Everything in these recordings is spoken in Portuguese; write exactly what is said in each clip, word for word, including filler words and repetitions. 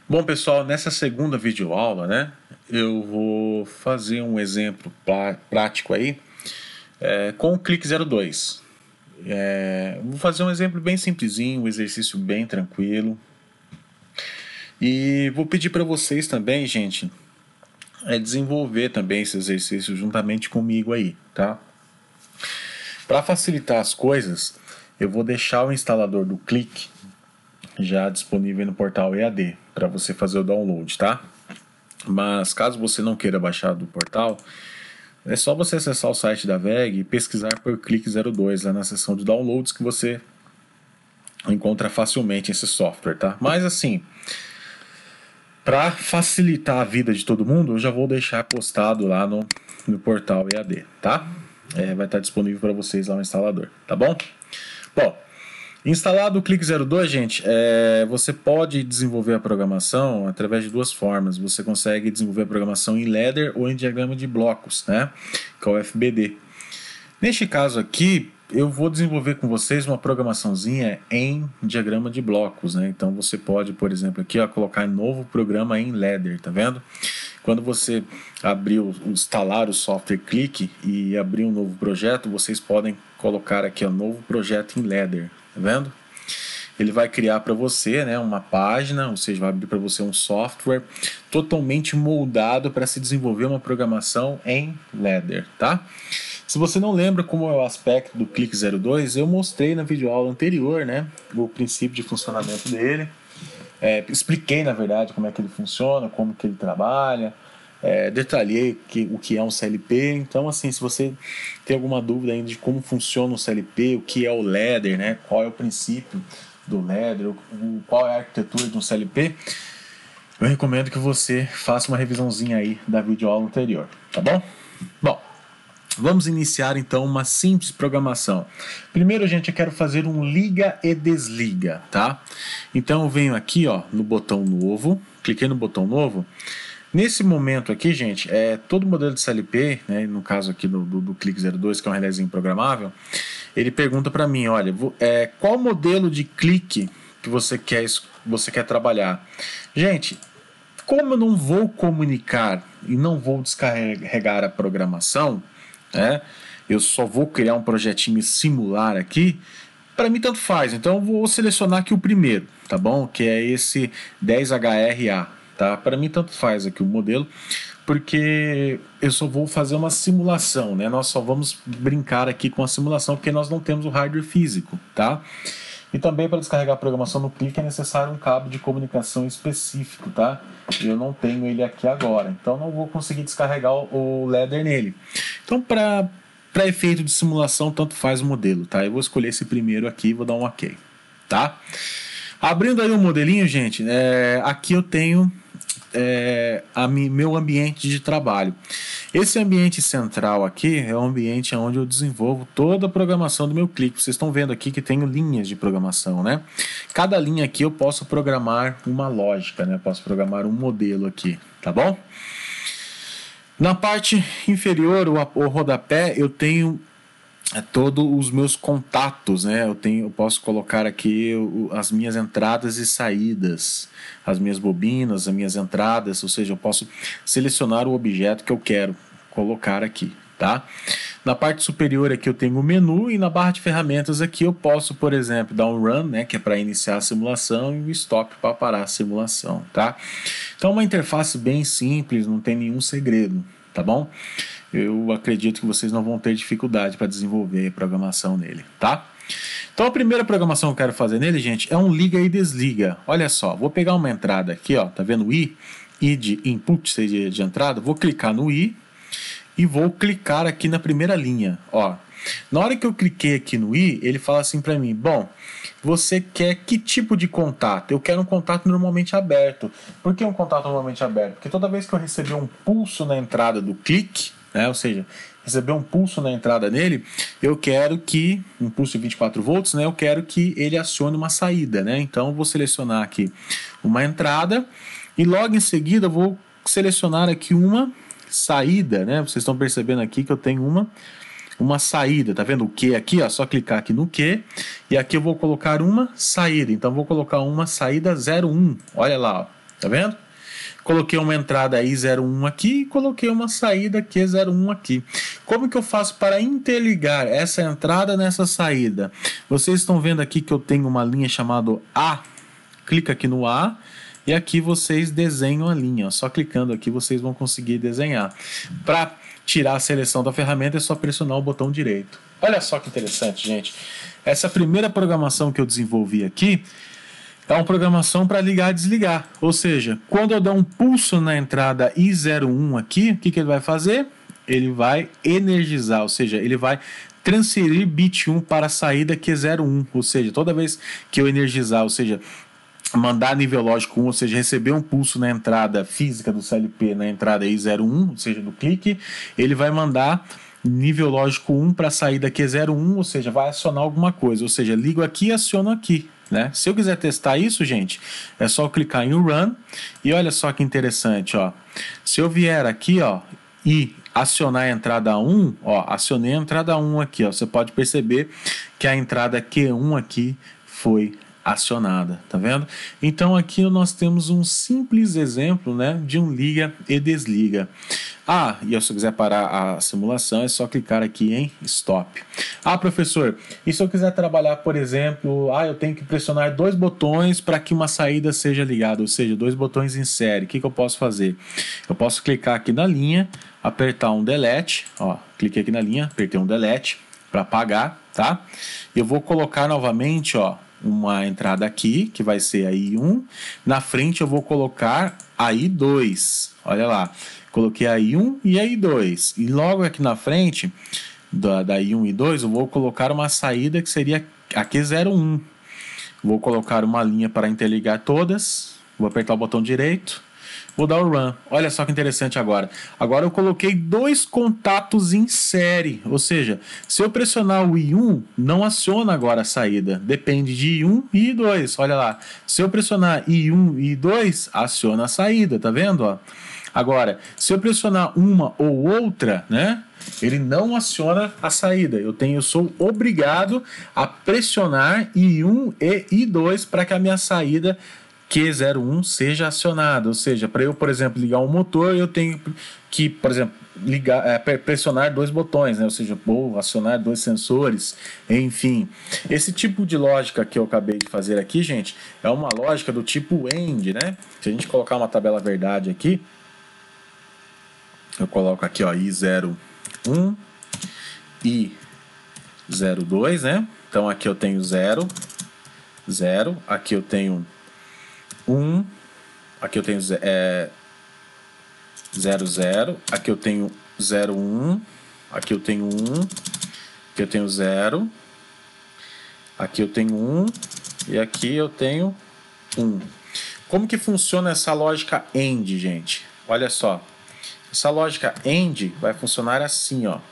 Bom, pessoal, nessa segunda videoaula, né, eu vou fazer um exemplo prático aí é, com o Click zero dois. É, vou fazer um exemplo bem simplesinho, um exercício bem tranquilo. E vou pedir para vocês também, gente, é desenvolver também esse exercício juntamente comigo aí, tá? Para facilitar as coisas, eu vou deixar o instalador do Click já disponível no portal E A D para você fazer o download, tá? Mas caso você não queira baixar do portal, é só você acessar o site da V E G e pesquisar por Click zero dois lá na seção de downloads que você encontra facilmente esse software, tá? Mas assim, para facilitar a vida de todo mundo, eu já vou deixar postado lá no, no portal E A D, tá? É, vai estar disponível para vocês lá no instalador, tá bom? Bom, instalado o Click zero dois, gente, é, você pode desenvolver a programação através de duas formas. Você consegue desenvolver a programação em ladder ou em diagrama de blocos, né? Que é o F B D. Neste caso aqui, eu vou desenvolver com vocês uma programaçãozinha em diagrama de blocos, né? Então você pode, por exemplo, aqui ó, colocar novo programa em ladder, tá vendo? Quando você abrir, instalar o software Click e abrir um novo projeto, vocês podem colocar aqui ó, novo projeto em ladder, tá vendo? Ele vai criar para você, né, uma página, ou seja, vai abrir para você um software totalmente moldado para se desenvolver uma programação em ladder, tá? Se você não lembra como é o aspecto do Click zero dois, eu mostrei na videoaula anterior, né, o princípio de funcionamento dele. É, expliquei, na verdade, como é que ele funciona, como que ele trabalha, é, detalhei que, o que é um C L P. Então, assim, se você tem alguma dúvida ainda de como funciona o C L P, o que é o ladder, né, qual é o princípio do ladder, o, qual é a arquitetura de um C L P, eu recomendo que você faça uma revisãozinha aí da videoaula anterior, tá bom? Bom, vamos iniciar então uma simples programação. Primeiro, gente, eu quero fazer um liga e desliga, tá? Então eu venho aqui, ó, no botão novo, cliquei no botão novo. Nesse momento aqui, gente, é todo modelo de C L P, né, no caso aqui do, do, do Click zero dois, que é um relézinho programável, ele pergunta para mim, olha, é, qual modelo de clique que você quer, você quer trabalhar? Gente, como eu não vou comunicar e não vou descarregar a programação, né, eu só vou criar um projetinho simular aqui, para mim tanto faz. Então eu vou selecionar aqui o primeiro, tá bom? Que é esse dez H R A, tá? Para mim tanto faz aqui o modelo, porque eu só vou fazer uma simulação, né? Nós só vamos brincar aqui com a simulação, porque nós não temos o hardware físico, tá? E também para descarregar a programação no Click é necessário um cabo de comunicação específico, tá? Eu não tenho ele aqui agora, então não vou conseguir descarregar o, o ladder nele. Então, para para efeito de simulação, tanto faz o modelo, tá? Eu vou escolher esse primeiro aqui e vou dar um OK, tá? Abrindo aí o modelinho, gente, é, aqui eu tenho é, a mi, meu ambiente de trabalho. Esse ambiente central aqui é o ambiente onde eu desenvolvo toda a programação do meu Click. Vocês estão vendo aqui que tenho linhas de programação, né? Cada linha aqui eu posso programar uma lógica, né? Eu posso programar um modelo aqui, tá bom? Na parte inferior, o, o rodapé, eu tenho é, todos os meus contatos, né? Eu, tenho, eu posso colocar aqui o, as minhas entradas e saídas, as minhas bobinas, as minhas entradas, ou seja, eu posso selecionar o objeto que eu quero colocar aqui, tá? Na parte superior aqui eu tenho o menu e na barra de ferramentas aqui eu posso, por exemplo, dar um run, né, que é para iniciar a simulação, e o stop para parar a simulação, tá? Então uma interface bem simples, não tem nenhum segredo, tá bom? Eu acredito que vocês não vão ter dificuldade para desenvolver a programação nele, tá? Então a primeira programação que eu quero fazer nele, gente, é um liga e desliga. Olha só, vou pegar uma entrada aqui, ó, tá vendo o I? I de input, seja de entrada, vou clicar no I e vou clicar aqui na primeira linha, ó. Na hora que eu cliquei aqui no I, ele fala assim para mim, bom, você quer que tipo de contato? Eu quero um contato normalmente aberto. Por que um contato normalmente aberto? Porque toda vez que eu receber um pulso na entrada do Click, né, ou seja, receber um pulso na entrada nele, eu quero que, um pulso de vinte e quatro volts, né, eu quero que ele acione uma saída, né? Então eu vou selecionar aqui uma entrada e logo em seguida eu vou selecionar aqui uma saída, né? Vocês estão percebendo aqui que eu tenho uma uma saída, tá vendo o Q aqui, ó, só clicar aqui no Q e aqui eu vou colocar uma saída, então vou colocar uma saída zero um, olha lá, ó. Tá vendo? Coloquei uma entrada I zero um aqui e coloquei uma saída Q zero um aqui. Como que eu faço para interligar essa entrada nessa saída? Vocês estão vendo aqui que eu tenho uma linha chamada A. Clica aqui no A e aqui vocês desenham a linha. Só clicando aqui vocês vão conseguir desenhar. Para tirar a seleção da ferramenta é só pressionar o botão direito. Olha só que interessante, gente. Essa primeira programação que eu desenvolvi aqui é uma programação para ligar e desligar. Ou seja, quando eu der um pulso na entrada I zero um aqui, o que, que ele vai fazer? Ele vai energizar, ou seja, ele vai transferir bit um para a saída Q zero um. Ou seja, toda vez que eu energizar, ou seja, mandar nível lógico um, ou seja, receber um pulso na entrada física do C L P na entrada I zero um, ou seja, do clique, ele vai mandar nível lógico um para a saída Q zero um, ou seja, vai acionar alguma coisa, ou seja, ligo aqui e aciono aqui. Né? Se eu quiser testar isso, gente, é só clicar em Run e olha só que interessante, ó. Se eu vier aqui, ó, e acionar a entrada um, ó, acionei a entrada um aqui, ó, você pode perceber que a entrada Q um aqui foi acionada, tá vendo? Então aqui nós temos um simples exemplo, né, de um liga e desliga. Ah, e se eu quiser parar a simulação é só clicar aqui em Stop. Ah, professor, e se eu quiser trabalhar, por exemplo, ah, eu tenho que pressionar dois botões para que uma saída seja ligada, ou seja, dois botões em série, o que, que eu posso fazer? Eu posso clicar aqui na linha, apertar um Delete, ó, cliquei aqui na linha, apertei um Delete para apagar, tá? Eu vou colocar novamente, ó, uma entrada aqui, que vai ser a I um, na frente eu vou colocar a I dois, olha lá, coloquei a I um e a I dois, e logo aqui na frente da, da I um e I dois eu vou colocar uma saída que seria a Q zero um, vou colocar uma linha para interligar todas, vou apertar o botão direito, vou dar o Run. Olha só que interessante agora. Agora eu coloquei dois contatos em série. Ou seja, se eu pressionar o I um, não aciona agora a saída. Depende de I um e I dois. Olha lá. Se eu pressionar I um e I dois, aciona a saída. Tá vendo? Ó? Agora, se eu pressionar uma ou outra, né? Ele não aciona a saída. Eu, tenho, eu sou obrigado a pressionar I um e I dois para que a minha saída Q zero um seja acionada, ou seja, para eu, por exemplo, ligar um motor, eu tenho que, por exemplo, ligar, é, pressionar dois botões, né? Ou seja, ou acionar dois sensores, enfim. Esse tipo de lógica que eu acabei de fazer aqui, gente, é uma lógica do tipo AND, né? Se a gente colocar uma tabela verdade aqui, eu coloco aqui, ó, I zero um, I zero dois, né? Então aqui eu tenho zero, zero, aqui eu tenho um, aqui eu tenho é, zero, zero, aqui eu tenho zero, um, aqui eu tenho um, aqui eu tenho zero, aqui eu tenho um e aqui eu tenho um. Como que funciona essa lógica AND, gente? Olha só, essa lógica AND vai funcionar assim, ó.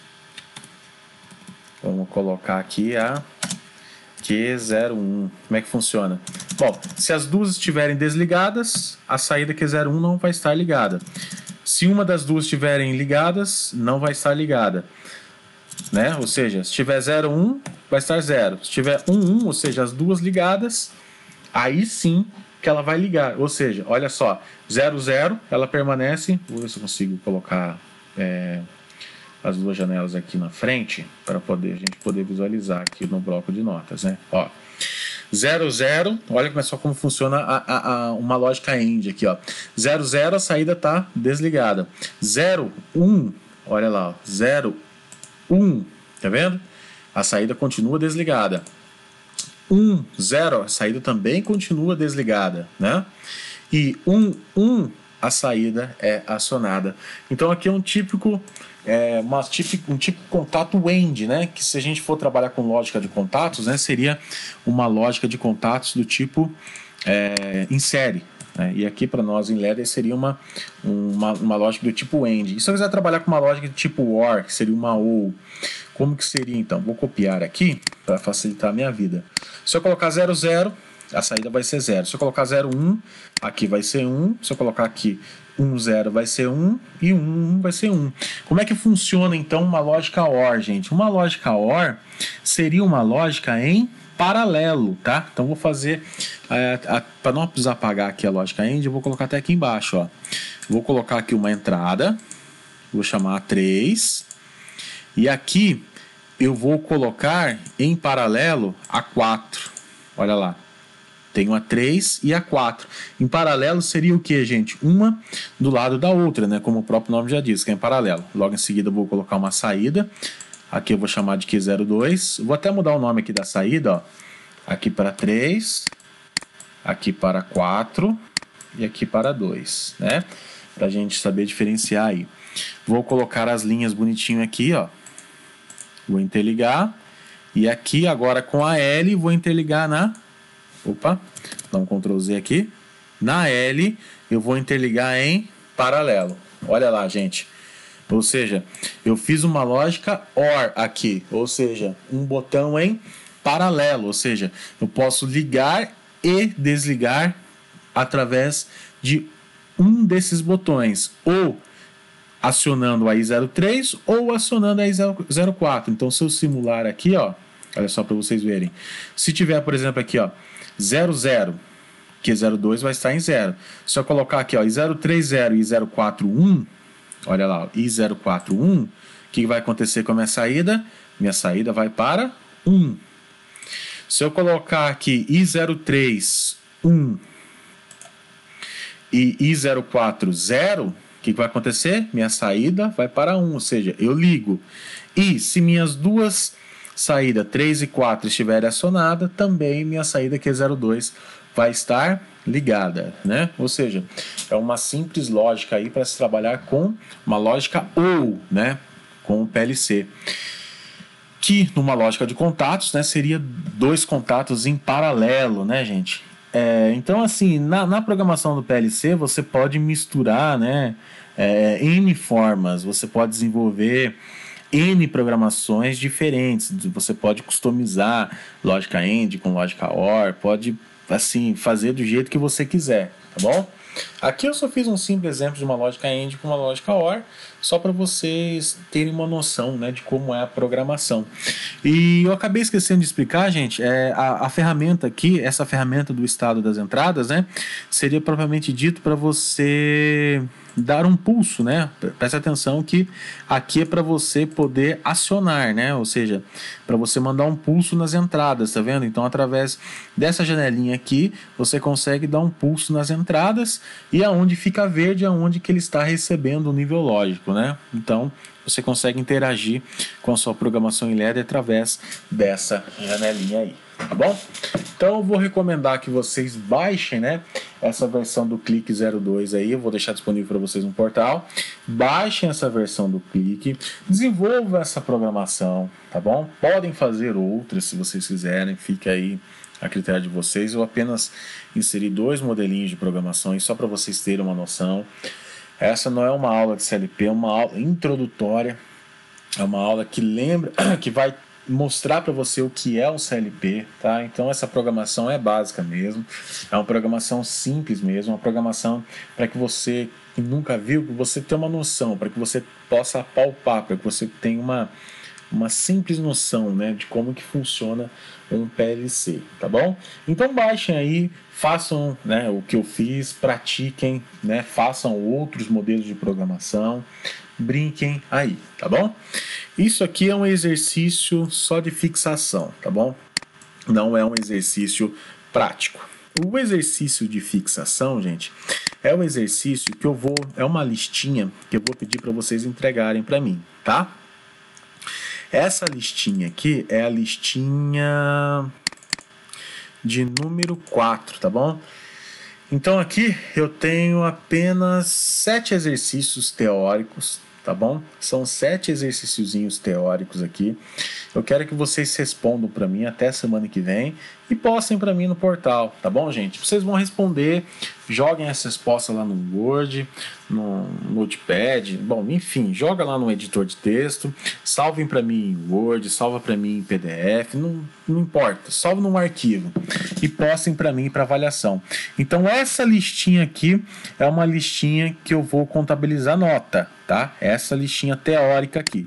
Vamos colocar aqui a Q zero um. Como é que funciona? Bom, se as duas estiverem desligadas, a saída Q zero um não vai estar ligada. Se uma das duas estiverem ligadas, não vai estar ligada. Né? Ou seja, se tiver zero um, vai estar zero. Se tiver um um, ou seja, as duas ligadas, aí sim que ela vai ligar. Ou seja, olha só, zero zero, ela permanece. Vou ver se eu consigo colocar é, as duas janelas aqui na frente para poder a gente poder visualizar aqui no bloco de notas, né? Ó, zero zero, olha só como funciona a, a, a, uma lógica AND aqui, ó. zero zero, a saída está desligada. zero um, olha lá, zero um, tá vendo? A saída continua desligada. um zero, a saída também continua desligada, né? E um um, a saída é acionada. Então aqui é um típico é, uma típico, um tipo de contato AND, né? Que se a gente for trabalhar com lógica de contatos, né, seria uma lógica de contatos do tipo é, em série. Né? E aqui para nós em L E D seria uma, uma, uma lógica do tipo AND. E se eu quiser trabalhar com uma lógica do tipo OR, que seria uma OU, como que seria então? Vou copiar aqui para facilitar a minha vida. Se eu colocar zero zero, a saída vai ser zero. Se eu colocar zero um, aqui vai ser um. Se eu colocar aqui um zero, vai ser um. E um um vai ser um. Como é que funciona então uma lógica OR, gente? Uma lógica OR seria uma lógica em paralelo, tá? Então vou fazer, é, para não precisar apagar aqui a lógica end, eu vou colocar até aqui embaixo, ó. Vou colocar aqui uma entrada, vou chamar a três, e aqui eu vou colocar em paralelo a quatro, olha lá. Tem a três e a quatro. Em paralelo seria o que, gente? Uma do lado da outra, né? Como o próprio nome já diz, que é em paralelo. Logo em seguida eu vou colocar uma saída. Aqui eu vou chamar de Q zero dois. Vou até mudar o nome aqui da saída, ó. Aqui para três. Aqui para quatro. E aqui para dois, né? Pra gente saber diferenciar aí. Vou colocar as linhas bonitinho aqui, ó. Vou interligar. E aqui agora com a L vou interligar na... Opa, dá um control Z aqui. Na L, eu vou interligar em paralelo. Olha lá, gente. Ou seja, eu fiz uma lógica OR aqui. Ou seja, um botão em paralelo. Ou seja, eu posso ligar e desligar através de um desses botões. Ou acionando a I zero três ou acionando a I zero quatro. Então, se eu simular aqui, ó. Olha só para vocês verem. Se tiver, por exemplo, aqui, ó. zero zero, Q zero dois vai estar em zero. Se eu colocar aqui, ó, I zero três zero e I zero quatro um, olha lá, ó, I zero quatro um, o que vai acontecer com a minha saída? Minha saída vai para um. Se eu colocar aqui I zero três um e I zero quatro zero, o que vai acontecer? Minha saída vai para um, ou seja, eu ligo. E se minhas duas saída três e quatro estiver acionada, também minha saída Q zero dois vai estar ligada, né? Ou seja, é uma simples lógica aí para se trabalhar com uma lógica ou, né? Com o P L C. Que numa lógica de contatos, né? Seria dois contatos em paralelo, né, gente? É, então, assim, na, na programação do P L C você pode misturar, né? É, N formas, você pode desenvolver N programações diferentes. Você pode customizar lógica AND com lógica OR, pode assim fazer do jeito que você quiser, tá bom? Aqui eu só fiz um simples exemplo de uma lógica AND com uma lógica OR, só para vocês terem uma noção, né, de como é a programação. E eu acabei esquecendo de explicar, gente, é, a, a ferramenta aqui, essa ferramenta do estado das entradas, né, seria propriamente dito para você dar um pulso, né? Presta atenção que aqui é para você poder acionar, né? Ou seja, para você mandar um pulso nas entradas, tá vendo? Então, através dessa janelinha aqui, você consegue dar um pulso nas entradas e aonde fica verde é onde que ele está recebendo o nível lógico, né? Então, você consegue interagir com a sua programação em L E D através dessa janelinha aí, tá bom? Então eu vou recomendar que vocês baixem, né, essa versão do Clique zero dois aí, eu vou deixar disponível para vocês no portal. Baixem essa versão do Clique, desenvolvam essa programação, tá bom? Podem fazer outras se vocês quiserem, fica aí a critério de vocês. Eu apenas inseri dois modelinhos de programação aí só para vocês terem uma noção. Essa não é uma aula de C L P, é uma aula introdutória, é uma aula que lembra, que vai mostrar para você o que é o C L P, tá? Então essa programação é básica mesmo, é uma programação simples mesmo, uma programação para que você que nunca viu, que você tenha uma noção, para que você possa palpar, para que você tenha uma, uma simples noção, né, de como que funciona um P L C, tá bom? Então baixem aí, façam, né, o que eu fiz, pratiquem, né, façam outros modelos de programação, brinquem aí, tá bom? Isso aqui é um exercício só de fixação, tá bom? Não é um exercício prático. O exercício de fixação, gente, é um exercício que eu vou, é uma listinha que eu vou pedir para vocês entregarem para mim, tá? Essa listinha aqui é a listinha de número quatro, tá bom? Então aqui eu tenho apenas sete exercícios teóricos, tá bom? São sete exercíciozinhos teóricos aqui. Eu quero que vocês respondam para mim até semana que vem e postem para mim no portal, tá bom, gente? Vocês vão responder, joguem essa resposta lá no Word, no Notepad, bom, enfim, joga lá no editor de texto, salvem para mim em Word, salva para mim em P D F, não, não importa, salve num arquivo e postem para mim para avaliação. Então essa listinha aqui é uma listinha que eu vou contabilizar nota, tá? Essa listinha teórica aqui.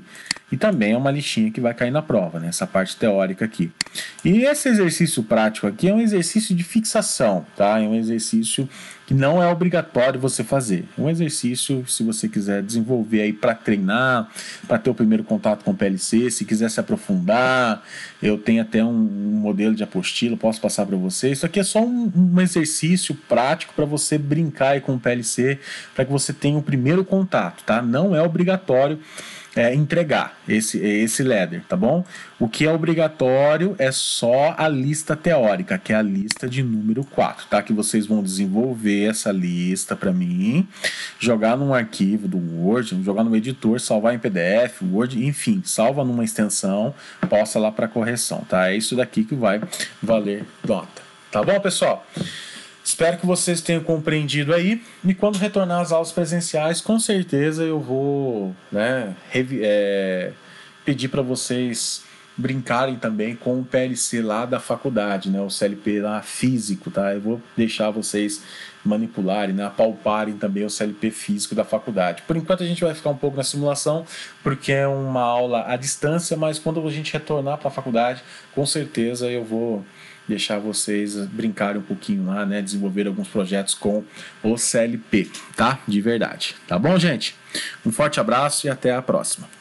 e também é uma lixinha que vai cair na prova, né? Essa parte teórica aqui. E esse exercício prático aqui é um exercício de fixação, tá? É um exercício que não é obrigatório você fazer. É um exercício, se você quiser desenvolver aí para treinar, para ter o primeiro contato com o P L C, se quiser se aprofundar, eu tenho até um, um modelo de apostila, posso passar para você. Isso aqui é só um, um exercício prático para você brincar aí com o P L C, para que você tenha o primeiro contato, tá? Não é obrigatório É, entregar esse, esse ladder, tá bom? O que é obrigatório é só a lista teórica, que é a lista de número quatro, tá? Que vocês vão desenvolver essa lista para mim, jogar num arquivo do Word, jogar no editor, salvar em P D F, Word, enfim, salva numa extensão, posta lá para correção, tá? É isso daqui que vai valer nota, tá bom, pessoal? Espero que vocês tenham compreendido aí. E quando retornar às aulas presenciais, com certeza eu vou, né, é, pedir para vocês brincarem também com o P L C lá da faculdade, né, o C L P lá físico, tá? Eu vou deixar vocês manipularem, né, apalparem também o C L P físico da faculdade. Por enquanto a gente vai ficar um pouco na simulação, porque é uma aula à distância, mas quando a gente retornar para a faculdade, com certeza eu vou deixar vocês brincarem um pouquinho lá, né? Desenvolver alguns projetos com o C L P, tá? De verdade. Tá bom, gente? Um forte abraço e até a próxima.